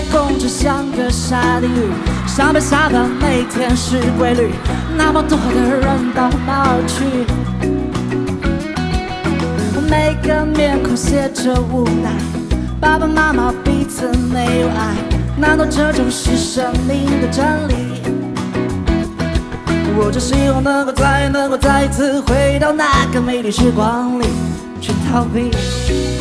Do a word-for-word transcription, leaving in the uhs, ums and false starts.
公车像个沙丁鱼，上班下班每天是规律，那么多的人到哪儿去？每个面孔写着无奈，爸爸妈妈彼此没有爱，难道这就是生命的真理？我只希望能够再能够再次回到那个美丽时光里去逃避。